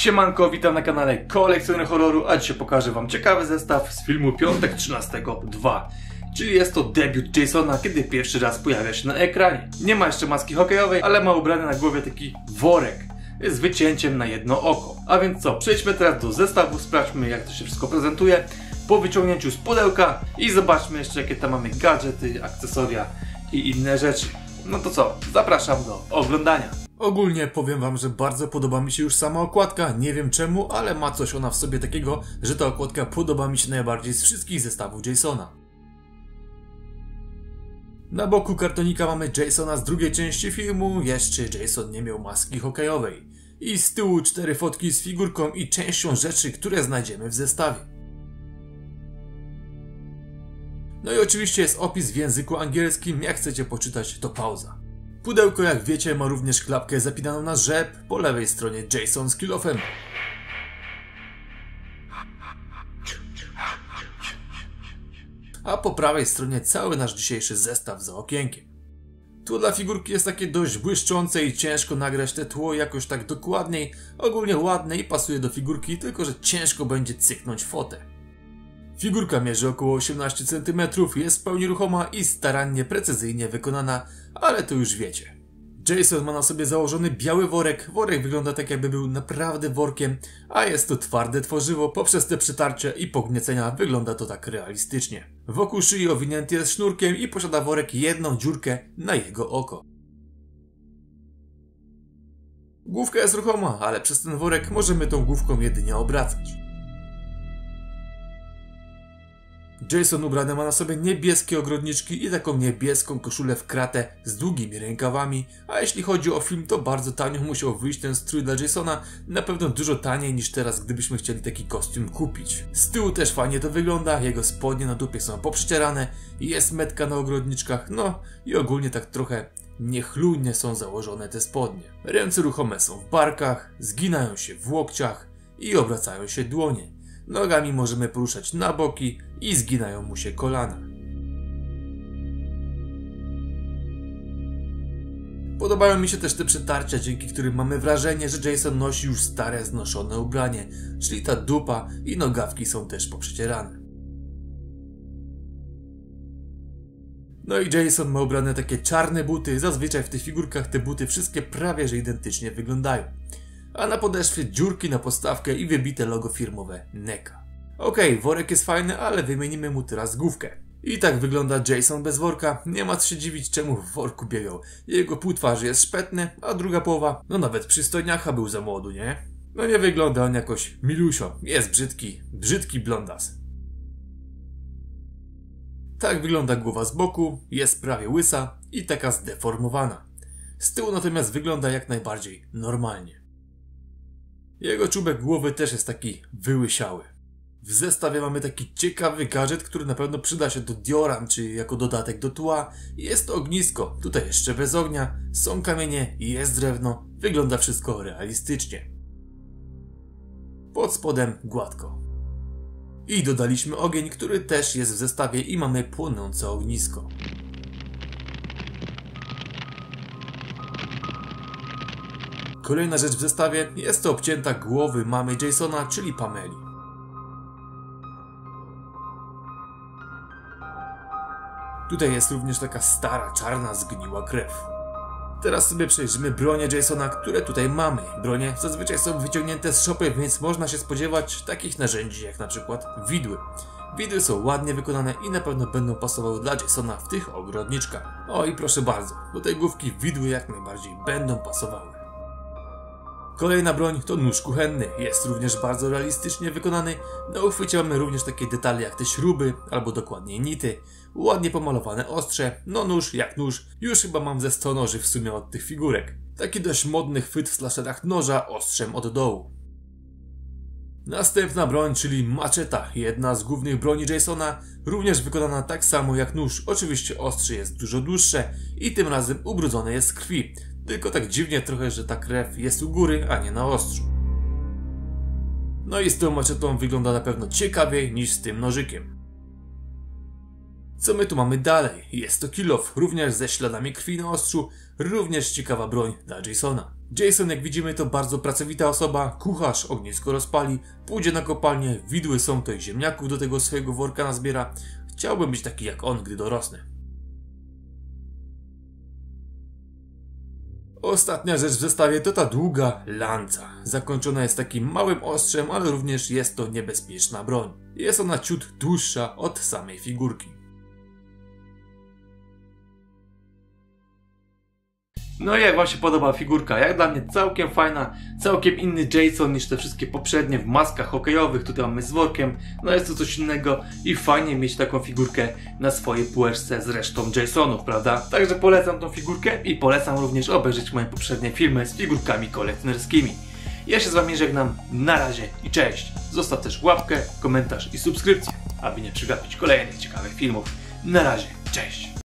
Siemanko, witam na kanale Kolekcjoner Horroru, a dzisiaj pokażę wam ciekawy zestaw z filmu Piątek 13/2. Czyli jest to debiut Jasona, kiedy pierwszy raz pojawia się na ekranie. Nie ma jeszcze maski hokejowej, ale ma ubrany na głowie taki worek z wycięciem na jedno oko. A więc co, przejdźmy teraz do zestawu, sprawdźmy jak to się wszystko prezentuje po wyciągnięciu z pudełka i zobaczmy jeszcze jakie tam mamy gadżety, akcesoria i inne rzeczy. No to co, zapraszam do oglądania. Ogólnie powiem wam, że bardzo podoba mi się już sama okładka, nie wiem czemu, ale ma coś ona w sobie takiego, że ta okładka podoba mi się najbardziej z wszystkich zestawów Jasona. Na boku kartonika mamy Jasona z drugiej części filmu, jeszcze Jason nie miał maski hokejowej. I z tyłu 4 fotki z figurką i częścią rzeczy, które znajdziemy w zestawie. No i oczywiście jest opis w języku angielskim, jak chcecie poczytać to pauza. Pudełko, jak wiecie, ma również klapkę zapinaną na rzep, po lewej stronie Jason z kill-offem. A po prawej stronie cały nasz dzisiejszy zestaw za okienkiem. Tło dla figurki jest takie dość błyszczące i ciężko nagrać te tło jakoś tak dokładniej. Ogólnie ładne i pasuje do figurki, tylko że ciężko będzie cyknąć fotę. Figurka mierzy około 18 cm, jest w pełni ruchoma i starannie, precyzyjnie wykonana, ale to już wiecie. Jason ma na sobie założony biały worek. Worek wygląda tak, jakby był naprawdę workiem, a jest to twarde tworzywo. Poprzez te przytarcia i pogniecenia wygląda to tak realistycznie. Wokół szyi owinięty jest sznurkiem i posiada worek jedną dziurkę na jego oko. Główka jest ruchoma, ale przez ten worek możemy tą główką jedynie obracać. Jason ubrany ma na sobie niebieskie ogrodniczki i taką niebieską koszulę w kratę z długimi rękawami, a jeśli chodzi o film, to bardzo tanio musiał wyjść ten strój dla Jasona, na pewno dużo taniej niż teraz, gdybyśmy chcieli taki kostium kupić. Z tyłu też fajnie to wygląda, jego spodnie na dupie są poprzcierane, jest metka na ogrodniczkach, no i ogólnie tak trochę niechlujnie są założone te spodnie. Ręce ruchome są w barkach, zginają się w łokciach i obracają się dłonie. Nogami możemy poruszać na boki i zginają mu się kolana. Podobają mi się też te przetarcia, dzięki którym mamy wrażenie, że Jason nosi już stare, znoszone ubranie, czyli ta dupa i nogawki są też poprzecierane. No i Jason ma ubrane takie czarne buty, zazwyczaj w tych figurkach te buty wszystkie prawie że identycznie wyglądają. A na podeszwie dziurki na podstawkę i wybite logo firmowe NECA. Okej, worek jest fajny, ale wymienimy mu teraz główkę. I tak wygląda Jason bez worka, nie ma co się dziwić czemu w worku biegał. Jego pół twarzy jest szpetny, a druga połowa, no nawet przystojniacha był za młodu, nie? No nie wygląda on jakoś milusio, jest brzydki blondas. Tak wygląda głowa z boku, jest prawie łysa i taka zdeformowana. Z tyłu natomiast wygląda jak najbardziej normalnie. Jego czubek głowy też jest taki wyłysiały. W zestawie mamy taki ciekawy gadżet, który na pewno przyda się do dioram, czy jako dodatek do tła. Jest to ognisko, tutaj jeszcze bez ognia, są kamienie, jest drewno, wygląda wszystko realistycznie. Pod spodem gładko. I dodaliśmy ogień, który też jest w zestawie i mamy płonące ognisko. Kolejna rzecz w zestawie jest to obcięta głowy mamy Jasona, czyli Pameli. Tutaj jest również taka stara, czarna, zgniła krew. Teraz sobie przejrzymy bronie Jasona, które tutaj mamy. Bronie zazwyczaj są wyciągnięte z szopy, więc można się spodziewać takich narzędzi jak na przykład widły. Widły są ładnie wykonane i na pewno będą pasowały dla Jasona w tych ogrodniczkach. O i proszę bardzo, do tej główki widły jak najbardziej będą pasowały. Kolejna broń to nóż kuchenny, jest również bardzo realistycznie wykonany. Na uchwycie mamy również takie detale jak te śruby, albo dokładniej nity. Ładnie pomalowane ostrze, no nóż jak nóż, już chyba mam ze 100 noży w sumie od tych figurek. Taki dość modny chwyt w slasherach noża ostrzem od dołu. Następna broń, czyli maczeta, jedna z głównych broni Jasona, również wykonana tak samo jak nóż. Oczywiście ostrze jest dużo dłuższe i tym razem ubrudzone jest z krwi. Tylko tak dziwnie trochę, że ta krew jest u góry, a nie na ostrzu. No i z tą maczetą wygląda na pewno ciekawiej niż z tym nożykiem. Co my tu mamy dalej? Jest to kill off, również ze śladami krwi na ostrzu, również ciekawa broń dla Jasona. Jason, jak widzimy, to bardzo pracowita osoba, kucharz, ognisko rozpali, pójdzie na kopalnię, widły są to i ziemniaków do tego swojego worka nazbiera. Chciałbym być taki jak on, gdy dorosnę. Ostatnia rzecz w zestawie to ta długa lanca. Zakończona jest takim małym ostrzem, ale również jest to niebezpieczna broń. Jest ona ciut dłuższa od samej figurki. No i jak wam się podoba figurka? Jak dla mnie całkiem fajna, całkiem inny Jason niż te wszystkie poprzednie w maskach hokejowych. Tutaj mamy z workiem, no jest to coś innego i fajnie mieć taką figurkę na swojej półeczce z resztą Jasonów, prawda? Także polecam tą figurkę i polecam również obejrzeć moje poprzednie filmy z figurkami kolekcjonerskimi. Ja się z wami żegnam, na razie i cześć! Zostaw też łapkę, komentarz i subskrypcję, aby nie przegapić kolejnych ciekawych filmów. Na razie, cześć!